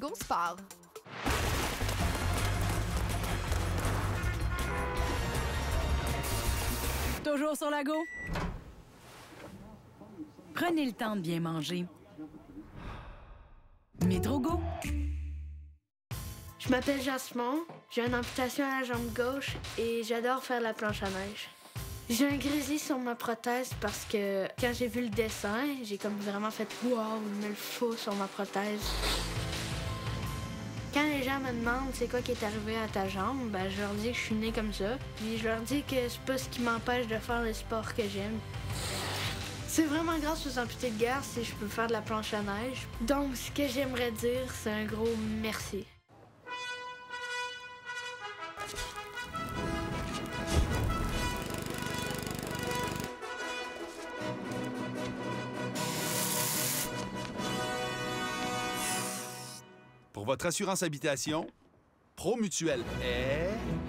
Go Sport! Toujours sur la go. Prenez le temps de bien manger. Métrogo. Je m'appelle Jasmine, j'ai une amputation à la jambe gauche et j'adore faire la planche à neige. J'ai un grizzly sur ma prothèse parce que quand j'ai vu le dessin, j'ai comme vraiment fait « wow, il me le faut sur ma prothèse ». Quand les gens me demandent c'est quoi qui est arrivé à ta jambe, ben, je leur dis que je suis née comme ça. Puis je leur dis que c'est pas ce qui m'empêche de faire le sport que j'aime. C'est vraiment grâce aux amputés de guerre si je peux faire de la planche à neige. Donc ce que j'aimerais dire, c'est un gros merci. Pour votre assurance habitation, ProMutuelle est...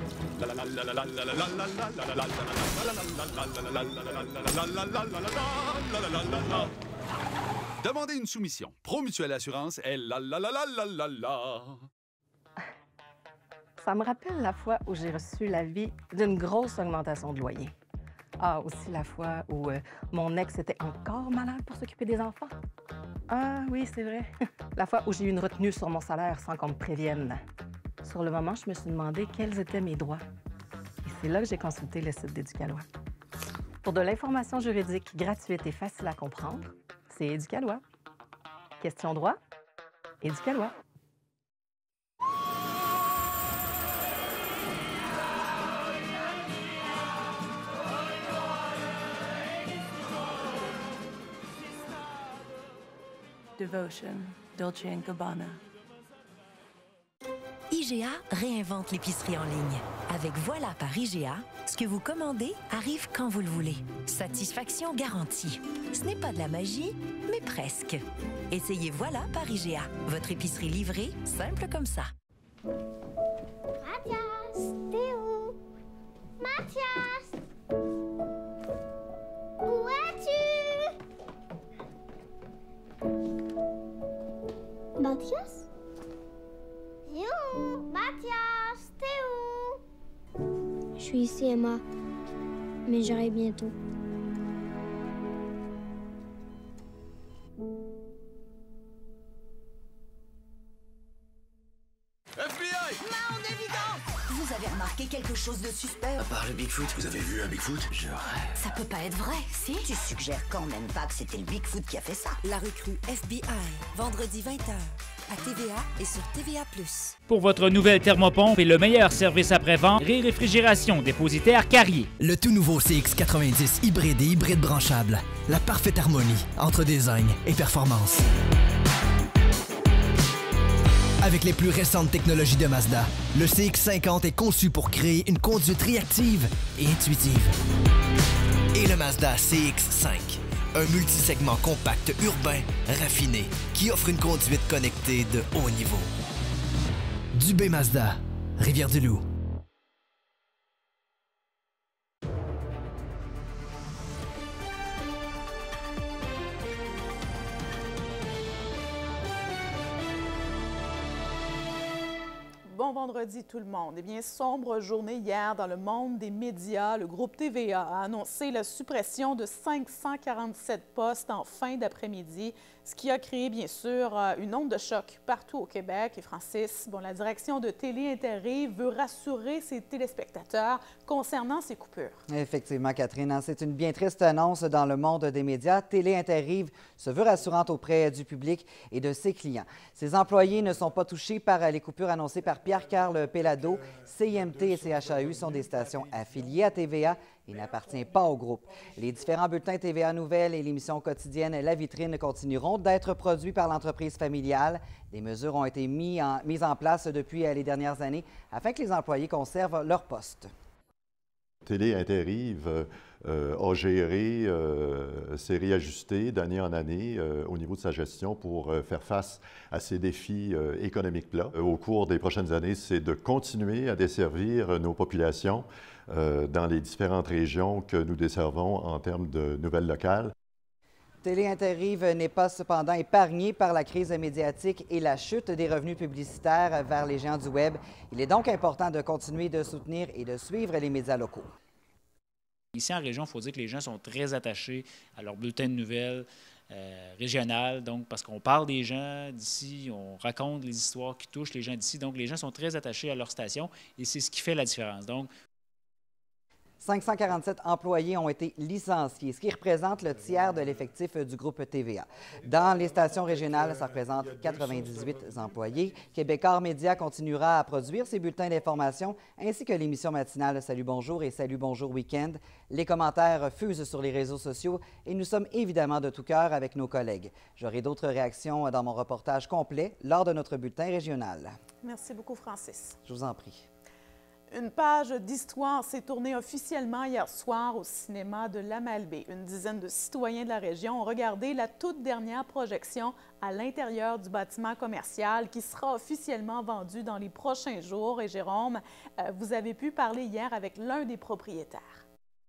Demandez une soumission. ProMutuelle Assurance est la. Ça me rappelle la fois où j'ai reçu l'avis d'une grosse augmentation de loyer. Ah, aussi la fois où mon ex était encore malade pour s'occuper des enfants. Ah oui, c'est vrai. La fois où j'ai eu une retenue sur mon salaire sans qu'on me prévienne. Sur le moment, je me suis demandé quels étaient mes droits. Et c'est là que j'ai consulté le site d'Éducalois. Pour de l'information juridique gratuite et facile à comprendre, c'est Éducalois. Question droit? Éducalois. Devotion, Dolce & Gabbana. IGA réinvente l'épicerie en ligne. Avec Voilà par IGA, ce que vous commandez arrive quand vous le voulez. Satisfaction garantie. Ce n'est pas de la magie, mais presque. Essayez Voilà par IGA. Votre épicerie livrée, simple comme ça. Mathias, t'es où? Mathias! Où es-tu? Mathias? You! Mathias, t'es où? Je suis ici, Emma. Mais j'arrive bientôt. FBI! Main en évidence! Vous avez remarqué quelque chose de suspect? À part le Bigfoot, vous avez vu un Bigfoot? Je rêve. Ça peut pas être vrai, si? Tu suggères quand même pas que c'était le Bigfoot qui a fait ça? La recrue FBI, vendredi 20h, à TVA et sur TVA+. Pour votre nouvelle thermopompe et le meilleur service après-vente, réfrigération dépositaire Carrier. Le tout nouveau CX90 hybride et hybride branchable. La parfaite harmonie entre design et performance. Avec les plus récentes technologies de Mazda, le CX-50 est conçu pour créer une conduite réactive et intuitive. Et le Mazda CX-5, un multisegment compact urbain raffiné qui offre une conduite connectée de haut niveau. Dubé Mazda, Rivière-du-Loup. Bon vendredi tout le monde. Eh bien, sombre journée hier dans le monde des médias. Le groupe TVA a annoncé la suppression de 547 postes en fin d'après-midi, ce qui a créé bien sûr une onde de choc partout au Québec. Et Francis, la direction de Télé Inter-Rive veut rassurer ses téléspectateurs concernant ces coupures. Effectivement, Catherine, c'est une bien triste annonce dans le monde des médias. Télé Inter-Rive se veut rassurante auprès du public et de ses clients. Ses employés ne sont pas touchés par les coupures annoncées par Pierre-Carl Pellado. CIMT et CHAU sont des stations affiliées à TVA et n'appartiennent pas au groupe. Les différents bulletins TVA Nouvelles et l'émission quotidienne La Vitrine continueront d'être produits par l'entreprise familiale. Des mesures ont été mises en place depuis les dernières années afin que les employés conservent leur poste. Télé Inter-Rive a géré, s'est réajusté d'année en année au niveau de sa gestion pour faire face à ces défis économiques-là. Au cours des prochaines années, c'est de continuer à desservir nos populations dans les différentes régions que nous desservons en termes de nouvelles locales. Télé Inter-Rive n'est pas cependant épargnée par la crise médiatique et la chute des revenus publicitaires vers les géants du Web. Il est donc important de continuer de soutenir et de suivre les médias locaux. Ici, en région, il faut dire que les gens sont très attachés à leur bulletin de nouvelles régional, donc parce qu'on parle des gens d'ici, on raconte les histoires qui touchent les gens d'ici, donc les gens sont très attachés à leur station et c'est ce qui fait la différence. Donc, 547 employés ont été licenciés, ce qui représente le tiers de l'effectif du groupe TVA. Dans les stations régionales, ça représente 98 employés. Québécois Média continuera à produire ses bulletins d'information ainsi que l'émission matinale Salut Bonjour et Salut Bonjour Week-end. Les commentaires fusent sur les réseaux sociaux et nous sommes évidemment de tout cœur avec nos collègues. J'aurai d'autres réactions dans mon reportage complet lors de notre bulletin régional. Merci beaucoup, Francis. Je vous en prie. Une page d'histoire s'est tournée officiellement hier soir au cinéma de la Malbaie. Une dizaine de citoyens de la région ont regardé la toute dernière projection à l'intérieur du bâtiment commercial qui sera officiellement vendu dans les prochains jours. Et Jérôme, vous avez pu parler hier avec l'un des propriétaires.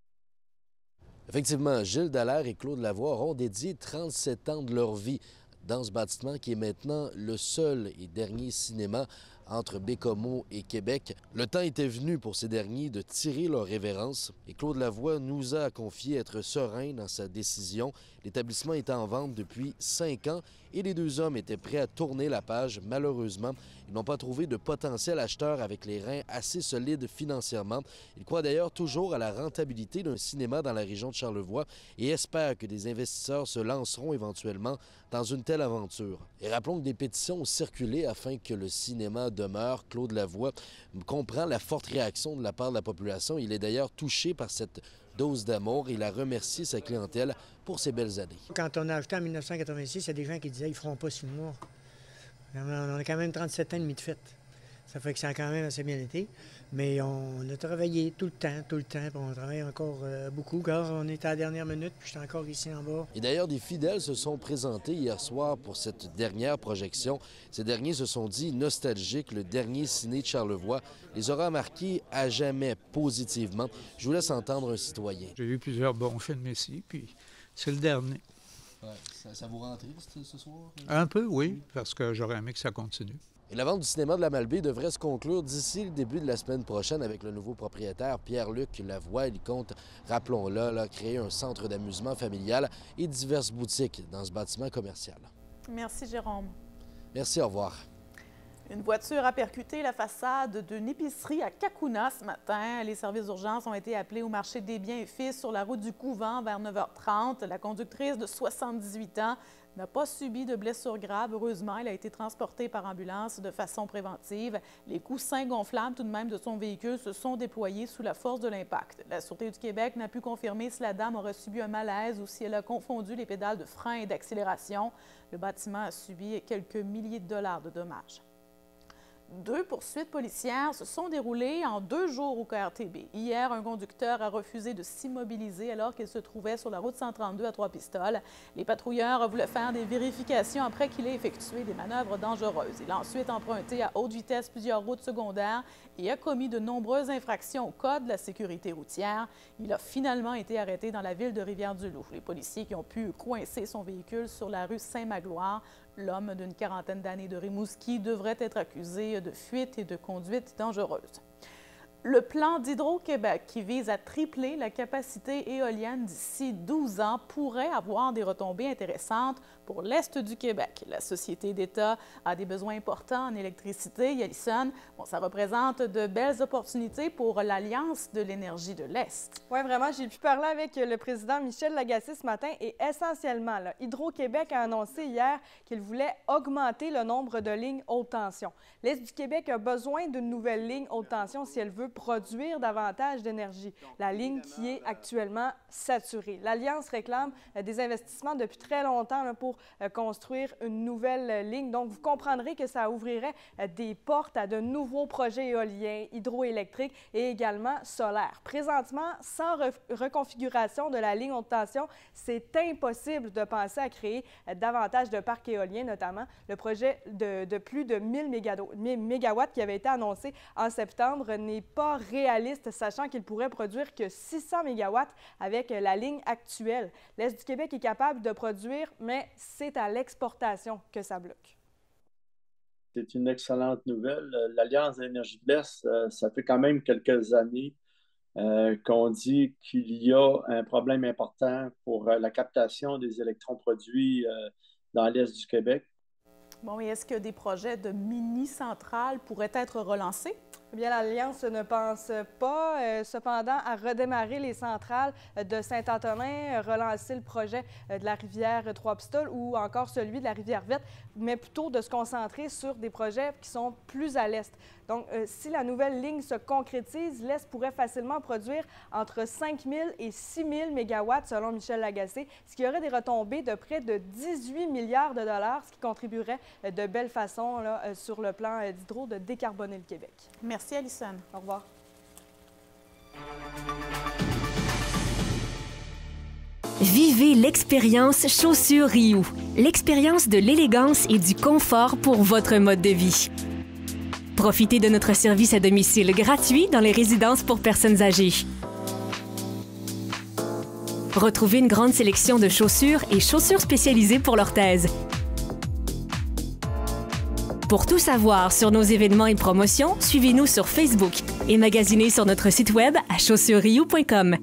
Effectivement, Gilles Dallaire et Claude Lavoie auront dédié 37 ans de leur vie dans ce bâtiment qui est maintenant le seul et dernier cinéma entre Bécomo et Québec. Le temps était venu pour ces derniers de tirer leur révérence et Claude Lavoie nous a confié être serein dans sa décision. L'établissement était en vente depuis 5 ans et les deux hommes étaient prêts à tourner la page. Malheureusement, ils n'ont pas trouvé de potentiel acheteur avec les reins assez solides financièrement. Ils croient d'ailleurs toujours à la rentabilité d'un cinéma dans la région de Charlevoix et espèrent que des investisseurs se lanceront éventuellement dans une telle aventure. Et rappelons que des pétitions ont circulé afin que le cinéma demeure. Claude Lavoie comprend la forte réaction de la part de la population. Il est d'ailleurs touché par cette dose d'amour. Il a remercié sa clientèle pour ses belles années. Quand on a acheté en 1986, il y a des gens qui disaient qu'ils ne feront pas 6 mois. On a quand même 37 ans et demi de fête. Ça fait que ça a quand même assez bien été. Mais on a travaillé tout le temps, puis on travaille encore beaucoup, car on est à la dernière minute, puis je suis encore ici en bas. Et d'ailleurs, des fidèles se sont présentés hier soir pour cette dernière projection. Ces derniers se sont dit nostalgiques, le dernier ciné de Charlevoix les aura marqués à jamais positivement. Je vous laisse entendre un citoyen. J'ai vu plusieurs bons films ici, puis c'est le dernier. Ouais, ça vous rend triste ce soir? Un peu, oui, parce que j'aurais aimé que ça continue. Et la vente du cinéma de la Malbaie devrait se conclure d'ici le début de la semaine prochaine avec le nouveau propriétaire Pierre-Luc Lavoie. Il compte, rappelons-le, créer un centre d'amusement familial et diverses boutiques dans ce bâtiment commercial. Merci, Jérôme. Merci, au revoir. Une voiture a percuté la façade d'une épicerie à Cacouna ce matin. Les services d'urgence ont été appelés au marché des biens et fils sur la route du Couvent vers 9h30. La conductrice de 78 ans n'a pas subi de blessures graves. Heureusement, elle a été transportée par ambulance de façon préventive. Les coussins gonflables tout de même de son véhicule se sont déployés sous la force de l'impact. La Sûreté du Québec n'a pu confirmer si la dame aurait subi un malaise ou si elle a confondu les pédales de frein et d'accélération. Le bâtiment a subi quelques milliers de dollars de dommages. 2 poursuites policières se sont déroulées en 2 jours au KRTB. Hier, un conducteur a refusé de s'immobiliser alors qu'il se trouvait sur la route 132 à Trois-Pistoles. Les patrouilleurs voulaient faire des vérifications après qu'il ait effectué des manœuvres dangereuses. Il a ensuite emprunté à haute vitesse plusieurs routes secondaires et a commis de nombreuses infractions au Code de la sécurité routière. Il a finalement été arrêté dans la ville de Rivière-du-Loup. Les policiers qui ont pu coincer son véhicule sur la rue Saint-Magloire. L'homme d'une quarantaine d'années de Rimouski devrait être accusé de fuite et de conduite dangereuse. Le plan d'Hydro-Québec, qui vise à tripler la capacité éolienne d'ici 12 ans, pourrait avoir des retombées intéressantes pour l'Est du Québec. La Société d'État a des besoins importants en électricité. Yalison, ça représente de belles opportunités pour l'Alliance de l'énergie de l'Est. Oui, vraiment, j'ai pu parler avec le président Michel Lagacé ce matin et essentiellement, Hydro-Québec a annoncé hier qu'il voulait augmenter le nombre de lignes haute tension. L'Est du Québec a besoin d'une nouvelle ligne haute tension si elle veut produire davantage d'énergie. La ligne qui est actuellement saturée. L'Alliance réclame des investissements depuis très longtemps pour construire une nouvelle ligne. Donc, vous comprendrez que ça ouvrirait des portes à de nouveaux projets éoliens, hydroélectriques et également solaires. Présentement, sans reconfiguration de la ligne haute tension, c'est impossible de penser à créer davantage de parcs éoliens, notamment le projet de plus de 1000 mégawatts qui avait été annoncé en septembre n'est pas fort réaliste, sachant qu'il pourrait produire que 600 MW avec la ligne actuelle. L'Est du Québec est capable de produire, mais c'est à l'exportation que ça bloque. C'est une excellente nouvelle. L'Alliance d'énergie de l'Est, ça fait quand même quelques années qu'on dit qu'il y a un problème important pour la captation des électrons produits dans l'Est du Québec. Bon, et est-ce que des projets de mini-centrales pourraient être relancés? Eh bien, l'Alliance ne pense pas, cependant, à redémarrer les centrales de Saint-Antonin, relancer le projet de la rivière Trois-Pistoles ou encore celui de la rivière Verte, mais plutôt de se concentrer sur des projets qui sont plus à l'est. Donc, si la nouvelle ligne se concrétise, l'Est pourrait facilement produire entre 5 000 et 6 000 mégawatts, selon Michel Lagacé, ce qui aurait des retombées de près de 18 milliards de dollars, ce qui contribuerait de belle façon là, sur le plan d'Hydro de décarboner le Québec. Merci, Alison. Au revoir. Vivez l'expérience Chaussures Ryu. L'expérience de l'élégance et du confort pour votre mode de vie. Profitez de notre service à domicile gratuit dans les résidences pour personnes âgées. Retrouvez une grande sélection de chaussures et chaussures spécialisées pour l'orthèse. Pour tout savoir sur nos événements et promotions, suivez-nous sur Facebook et magasinez sur notre site web à chaussuresriou.com.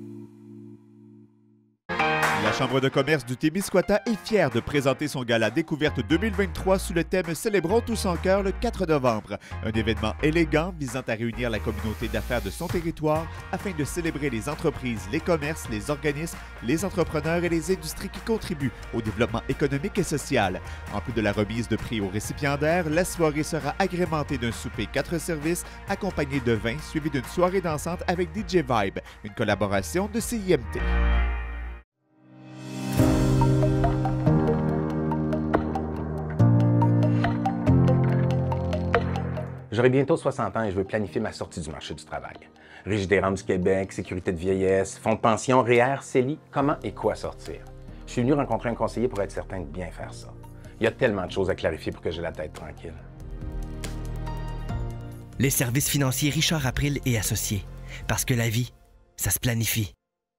La Chambre de commerce du Témiscouata est fière de présenter son gala découverte 2023 sous le thème « Célébrons tous en cœur » le 4 novembre. Un événement élégant visant à réunir la communauté d'affaires de son territoire afin de célébrer les entreprises, les commerces, les organismes, les entrepreneurs et les industries qui contribuent au développement économique et social. En plus de la remise de prix aux récipiendaires, la soirée sera agrémentée d'un souper 4 services accompagné de vin suivi d'une soirée dansante avec DJ Vibe, une collaboration de CIMT. J'aurai bientôt 60 ans et je veux planifier ma sortie du marché du travail. Régie des rentes du Québec, sécurité de vieillesse, fonds de pension, REER, CELI, comment et quoi sortir? Je suis venu rencontrer un conseiller pour être certain de bien faire ça. Il y a tellement de choses à clarifier pour que j'ai la tête tranquille. Les services financiers Richard April et Associés. Parce que la vie, ça se planifie.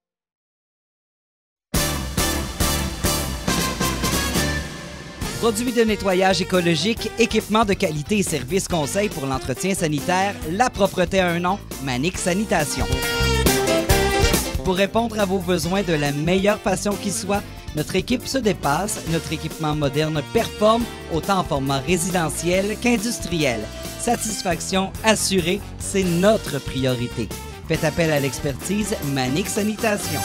Produits de nettoyage écologique, équipements de qualité et services conseils pour l'entretien sanitaire, la propreté a un nom, Manic Sanitation. Pour répondre à vos besoins de la meilleure façon qui soit, notre équipe se dépasse, notre équipement moderne performe autant en format résidentiel qu'industriel. Satisfaction assurée, c'est notre priorité. Faites appel à l'expertise Manic Sanitation.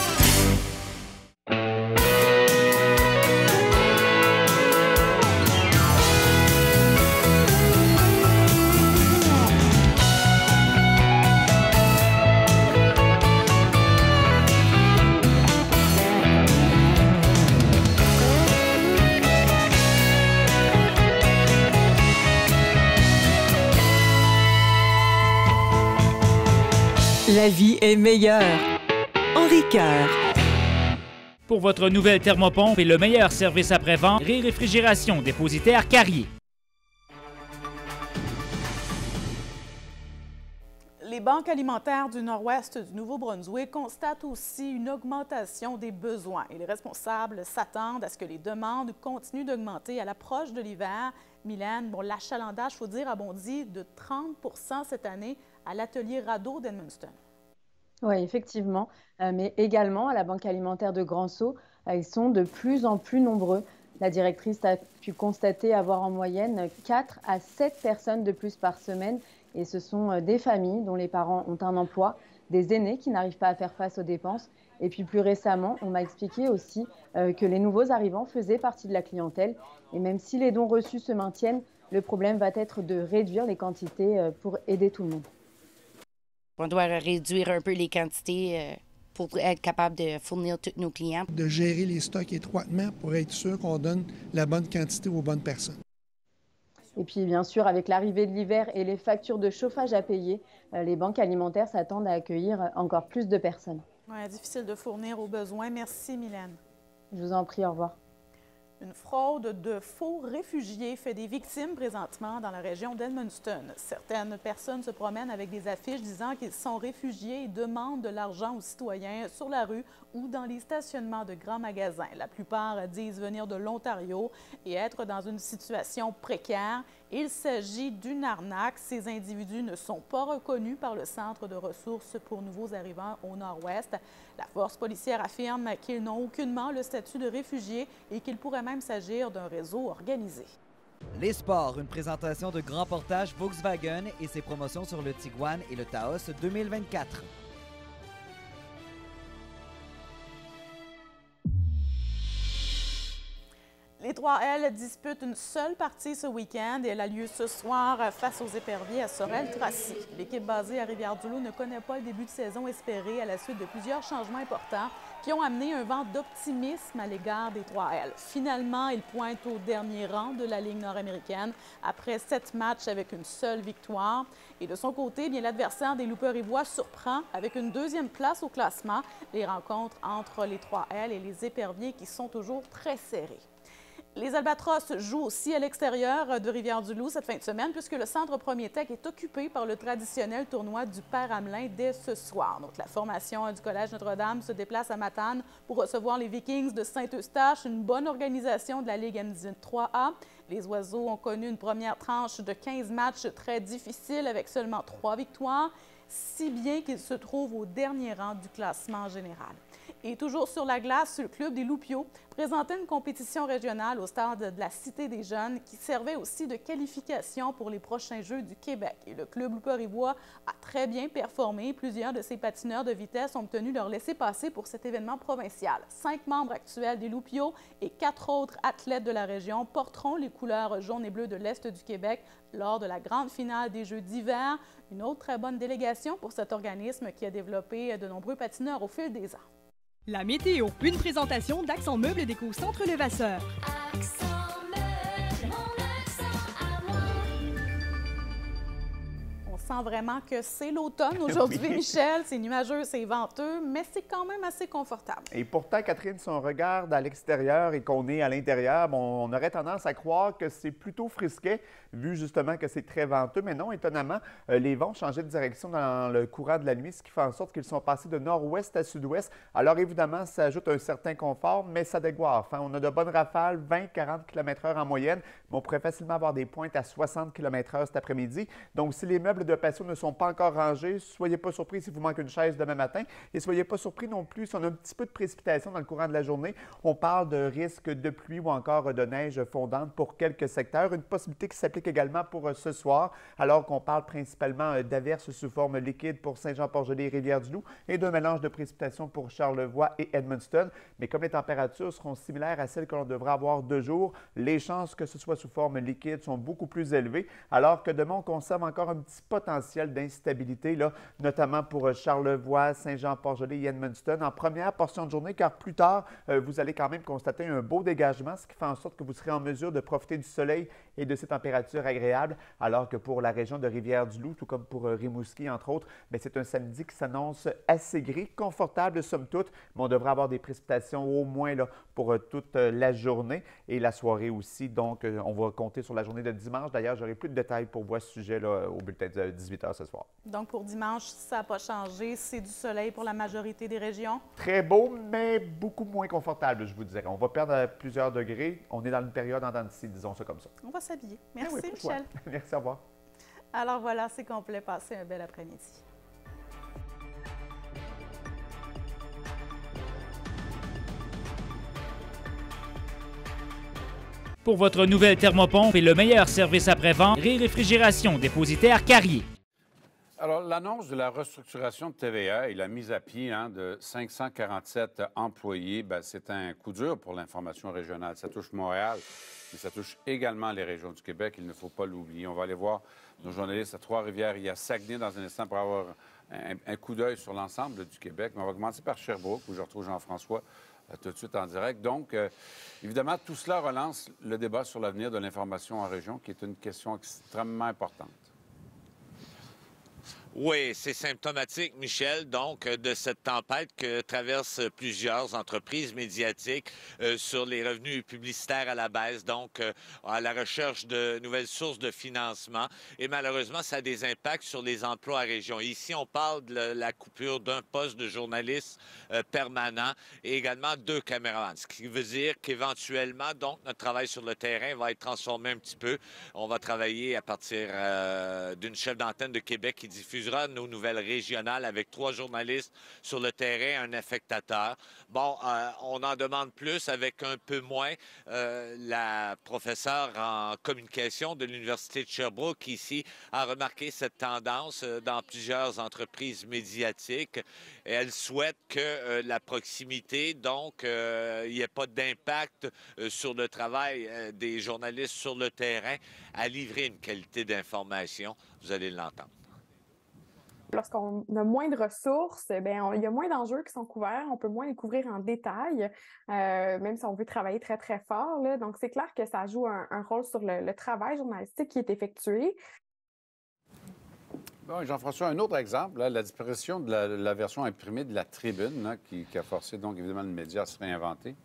La vie est meilleure. Henri Cœur. Pour votre nouvelle thermopompe et le meilleur service après-vente, Réfrigération Dépositaire Carrier. Les banques alimentaires du nord-ouest du Nouveau-Brunswick constatent aussi une augmentation des besoins. Et les responsables s'attendent à ce que les demandes continuent d'augmenter à l'approche de l'hiver. Mylène, bon, l'achalandage, il faut dire, a bondi de 30 % cette année à l'atelier Radeau d'Edmundston. Oui, effectivement, mais également à la Banque alimentaire de Grand-Sault, ils sont de plus en plus nombreux. La directrice a pu constater avoir en moyenne 4 à 7 personnes de plus par semaine et ce sont des familles dont les parents ont un emploi, des aînés qui n'arrivent pas à faire face aux dépenses et puis plus récemment, on m'a expliqué aussi que les nouveaux arrivants faisaient partie de la clientèle et même si les dons reçus se maintiennent, le problème va être de réduire les quantités pour aider tout le monde. On doit réduire un peu les quantités pour être capable de fournir tous nos clients. De gérer les stocks étroitement pour être sûr qu'on donne la bonne quantité aux bonnes personnes. Et puis bien sûr, avec l'arrivée de l'hiver et les factures de chauffage à payer, les banques alimentaires s'attendent à accueillir encore plus de personnes. Ouais, difficile de fournir aux besoins. Merci, Mylène. Je vous en prie, au revoir. Une fraude de faux réfugiés fait des victimes présentement dans la région d'Edmundston. Certaines personnes se promènent avec des affiches disant qu'ils sont réfugiés et demandent de l'argent aux citoyens sur la rue ou dans les stationnements de grands magasins. La plupart disent venir de l'Ontario et être dans une situation précaire. Il s'agit d'une arnaque. Ces individus ne sont pas reconnus par le Centre de ressources pour nouveaux arrivants au Nord-Ouest. La force policière affirme qu'ils n'ont aucunement le statut de réfugiés et qu'il pourrait même s'agir d'un réseau organisé. Les sports, une présentation de grand portage Volkswagen et ses promotions sur le Tiguan et le Taos 2024. Les 3L disputent une seule partie ce week-end et elle a lieu ce soir face aux Éperviers à Sorel-Tracy. L'équipe basée à Rivière-du-Loup ne connaît pas le début de saison espéré à la suite de plusieurs changements importants qui ont amené un vent d'optimisme à l'égard des 3L. Finalement, ils pointent au dernier rang de la Ligue nord-américaine après 7 matchs avec une seule victoire. Et de son côté, bien l'adversaire des Loups-Rivois surprend avec une 2e place au classement. Les rencontres entre les 3L et les Éperviers qui sont toujours très serrées. Les Albatros jouent aussi à l'extérieur de Rivière-du-Loup cette fin de semaine puisque le centre Premier Tech est occupé par le traditionnel tournoi du Père Hamelin dès ce soir. Donc, la formation du Collège Notre-Dame se déplace à Matane pour recevoir les Vikings de Saint-Eustache, une bonne organisation de la Ligue M18-3A. Les Oiseaux ont connu une première tranche de 15 matchs très difficile avec seulement 3 victoires, si bien qu'ils se trouvent au dernier rang du classement général. Et toujours sur la glace, le club des Loupiaux présentait une compétition régionale au stade de la Cité des Jeunes qui servait aussi de qualification pour les prochains Jeux du Québec. Et le club Loups-Rivois a très bien performé. Plusieurs de ses patineurs de vitesse ont obtenu leur laissez-passer pour cet événement provincial. 5 membres actuels des Loupiaux et 4 autres athlètes de la région porteront les couleurs jaune et bleu de l'Est du Québec lors de la grande finale des Jeux d'hiver. Une autre très bonne délégation pour cet organisme qui a développé de nombreux patineurs au fil des ans. La météo, une présentation d'Accent Meubles Déco Centre Levasseur. On sent vraiment que c'est l'automne aujourd'hui, oui. Michel. C'est nuageux, c'est venteux, mais c'est quand même assez confortable. Et pourtant, Catherine, si on regarde à l'extérieur et qu'on est à l'intérieur, bon, on aurait tendance à croire que c'est plutôt frisquet, vu justement que c'est très venteux. Mais non, étonnamment, les vents ont changé de direction dans le courant de la nuit, ce qui fait en sorte qu'ils sont passés de nord-ouest à sud-ouest. Alors évidemment, ça ajoute un certain confort, mais ça dégoiffe. Hein? On a de bonnes rafales, 20-40 km/h en moyenne, mais on pourrait facilement avoir des pointes à 60 km/h cet après-midi. Donc, si les meubles de patio ne sont pas encore rangés, soyez pas surpris si vous manquez une chaise demain matin et soyez pas surpris non plus si on a un petit peu de précipitation dans le courant de la journée. On parle de risque de pluie ou encore de neige fondante pour quelques secteurs, une possibilité qui s'applique également pour ce soir, alors qu'on parle principalement d'averses sous forme liquide pour Saint-Jean-Port-Gelée et Rivière-du-Loup et d'un mélange de précipitations pour Charlevoix et Edmundston. Mais comme les températures seront similaires à celles que l'on devrait avoir 2 jours, les chances que ce soit sous forme liquide sont beaucoup plus élevées, alors que demain, on conserve encore un petit potentiel d'instabilité, notamment pour Charlevoix, Saint-Jean-Port-Gelée et Edmundston en première portion de journée, car plus tard, vous allez quand même constater un beau dégagement, ce qui fait en sorte que vous serez en mesure de profiter du soleil et de ces températures agréables, alors que pour la région de Rivière-du-Loup, tout comme pour Rimouski, entre autres, c'est un samedi qui s'annonce assez gris, confortable somme toute, mais on devrait avoir des précipitations au moins pour toute la journée et la soirée aussi. Donc, on va compter sur la journée de dimanche. D'ailleurs, j'aurai plus de détails pour vous à ce sujet au bulletin de 18h ce soir. Donc, pour dimanche, ça n'a pas changé. C'est du soleil pour la majorité des régions. Très beau, mais beaucoup moins confortable, je vous dirais. On va perdre plusieurs degrés. On est dans une période en dents de scie, disons ça comme ça. On va s'habiller. Merci, oui, Michel. Merci, au revoir. Alors voilà, c'est complet. Passez un bel après-midi. Pour votre nouvelle thermopompe et le meilleur service après-vente, Réfrigération Dépositaire Carrier. Alors, l'annonce de la restructuration de TVA et la mise à pied de 547 employés, c'est un coup dur pour l'information régionale. Ça touche Montréal, mais ça touche également les régions du Québec. Il ne faut pas l'oublier. On va aller voir nos journalistes à Trois-Rivières. Il y a Saguenay dans un instant pour avoir un coup d'œil sur l'ensemble du Québec. Mais on va commencer par Sherbrooke, où je retrouve Jean-François tout de suite en direct. Donc, évidemment, tout cela relance le débat sur l'avenir de l'information en région, qui est une question extrêmement importante. Oui, c'est symptomatique, Michel, donc, de cette tempête que traversent plusieurs entreprises médiatiques sur les revenus publicitaires à la baisse, donc à la recherche de nouvelles sources de financement. Et malheureusement, ça a des impacts sur les emplois à région. Ici, on parle de la coupure d'un poste de journaliste permanent et également 2 caméramans, ce qui veut dire qu'éventuellement, donc, notre travail sur le terrain va être transformé un petit peu. On va travailler à partir d'une chef d'antenne de Québec qui diffuse nos nouvelles régionales avec 3 journalistes sur le terrain, un affectateur. Bon, on en demande plus avec un peu moins. La professeure en communication de l'Université de Sherbrooke ici a remarqué cette tendance dans plusieurs entreprises médiatiques. Et elle souhaite que la proximité, donc, il n'y ait pas d'impact sur le travail des journalistes sur le terrain à livrer une qualité d'information. Vous allez l'entendre. Lorsqu'on a moins de ressources, bien, il y a moins d'enjeux qui sont couverts, on peut moins les couvrir en détail, même si on veut travailler très, très fort, là. Donc, c'est clair que ça joue un rôle sur le travail journalistique qui est effectué. Bon, Jean-François, un autre exemple, là, la disparition de la version imprimée de la Tribune, là, qui a forcé donc évidemment le média à se réinventer.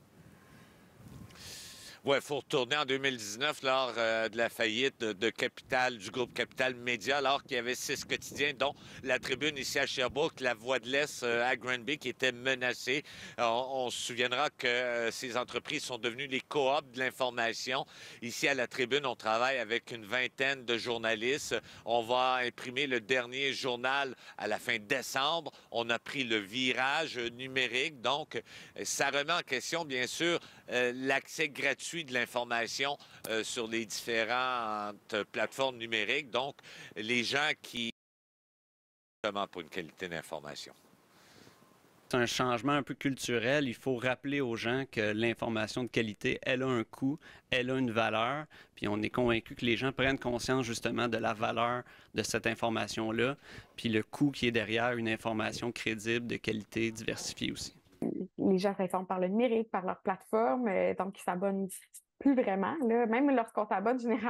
Oui, il faut retourner en 2019 lors de la faillite du groupe Capital Média, alors qu'il y avait 6 quotidiens, dont la Tribune ici à Sherbrooke, la Voix de l'Est à Granby, qui était menacée. On se souviendra que ces entreprises sont devenues les coops de l'information. Ici à la Tribune, on travaille avec une vingtaine de journalistes. On va imprimer le dernier journal à la fin décembre. On a pris le virage numérique, donc ça remet en question, bien sûr, l'accès gratuit de l'information sur les différentes plateformes numériques. Donc, les gens qui... pour une qualité d'information. C'est un changement un peu culturel. Il faut rappeler aux gens que l'information de qualité, elle a un coût, elle a une valeur. Puis on est convaincu que les gens prennent conscience justement de la valeur de cette information-là, puis le coût qui est derrière une information crédible, de qualité, diversifiée aussi. Les gens s'informent par le numérique, par leur plateforme, donc ils s'abonnent plus vraiment, là. Même lorsqu'on s'abonne, généralement,